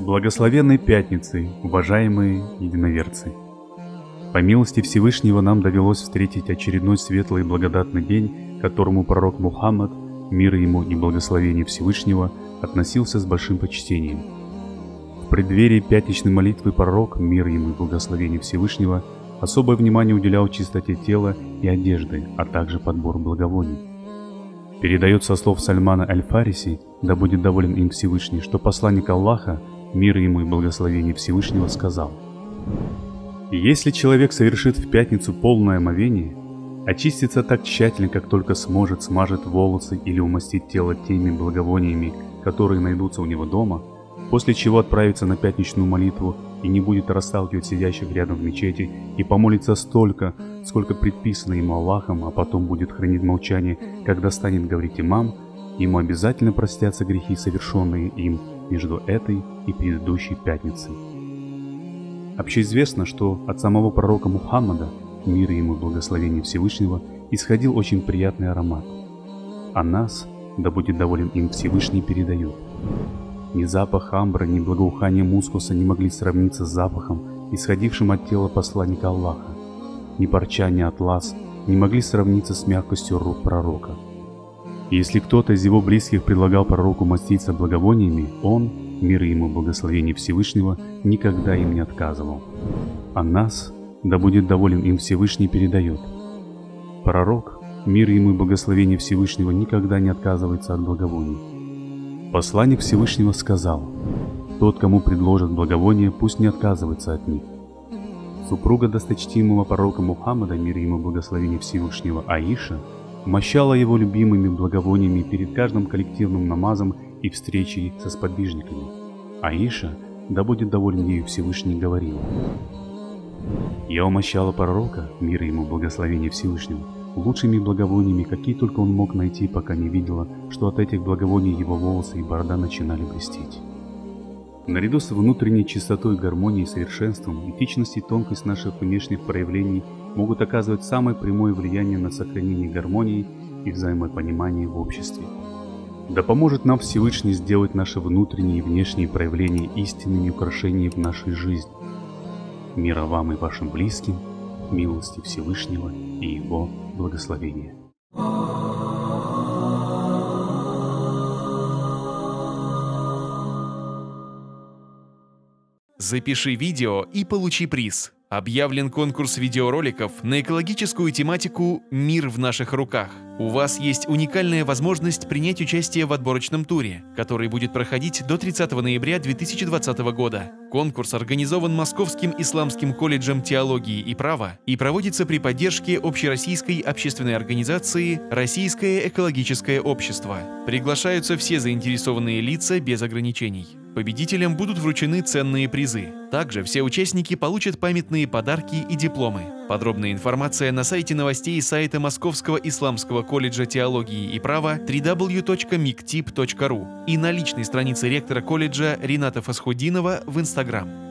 благословенной пятницей, уважаемые единоверцы! По милости Всевышнего нам довелось встретить очередной светлый и благодатный день, к которому пророк Мухаммад, мир ему и благословение Всевышнего, относился с большим почтением. В преддверии пятничной молитвы пророк, мир ему и благословение Всевышнего, особое внимание уделял чистоте тела и одежды, а также подбору благовоний. Передается со слов Сальмана Аль-Фариси, да будет доволен им Всевышний, что посланник Аллаха, мир ему и благословение Всевышнего, сказал: «Если человек совершит в пятницу полное омовение, очистится так тщательно, как только сможет, смажет волосы или умастит тело теми благовониями, которые найдутся у него дома, после чего отправится на пятничную молитву и не будет расталкивать сидящих рядом в мечети, и помолится столько, сколько предписано ему Аллахом, а потом будет хранить молчание, когда станет говорить имам, ему обязательно простятся грехи, совершенные им между этой и предыдущей пятницей». Общеизвестно, что от самого пророка Мухаммада, мир ему и благословение Всевышнего, исходил очень приятный аромат. А нас, да будет доволен им Всевышний, передает: ни запах амбра, ни благоухание мускуса не могли сравниться с запахом, исходившим от тела посланника Аллаха. Ни парча, ни атлас не могли сравниться с мягкостью рук пророка. И если кто-то из его близких предлагал пророку маститься благовониями, он, мир ему и благословение Всевышнего, никогда им не отказывал. А нас, да будет доволен им Всевышний, передает: пророк, мир ему и благословение Всевышнего, никогда не отказывается от благовоний. Посланник Всевышнего сказал: «Тот, кому предложат благовония, пусть не отказывается от них». Супруга досточтимого пророка Мухаммада, мир ему и благословение Всевышнего, Аиша, мощала его любимыми благовониями перед каждым коллективным намазом и встречей со сподвижниками. Аиша, да будет доволен ею Всевышний, говорила: «Я умощала пророка, мир ему и благословение Всевышнего, лучшими благовониями, какие только он мог найти, пока не видела, что от этих благовоний его волосы и борода начинали блестеть». Наряду с внутренней чистотой, гармонией, совершенством, этичность и тонкость наших внешних проявлений могут оказывать самое прямое влияние на сохранение гармонии и взаимопонимания в обществе. Да поможет нам Всевышний сделать наши внутренние и внешние проявления истинными украшениями в нашей жизни. Мира вам и вашим близким, милости Всевышнего и Его благословения. Запиши видео и получи приз. Объявлен конкурс видеороликов на экологическую тематику «Мир в наших руках». У вас есть уникальная возможность принять участие в отборочном туре, который будет проходить до 30 ноября 2020 года. Конкурс организован Московским исламским колледжем теологии и права и проводится при поддержке общероссийской общественной организации «Российское экологическое общество». Приглашаются все заинтересованные лица без ограничений. Победителям будут вручены ценные призы. Также все участники получат памятные подарки и дипломы. Подробная информация на сайте новостей сайта Московского исламского колледжа теологии и права www.miktip.ru и на личной странице ректора колледжа Рината Фасхуддинова в Instagram.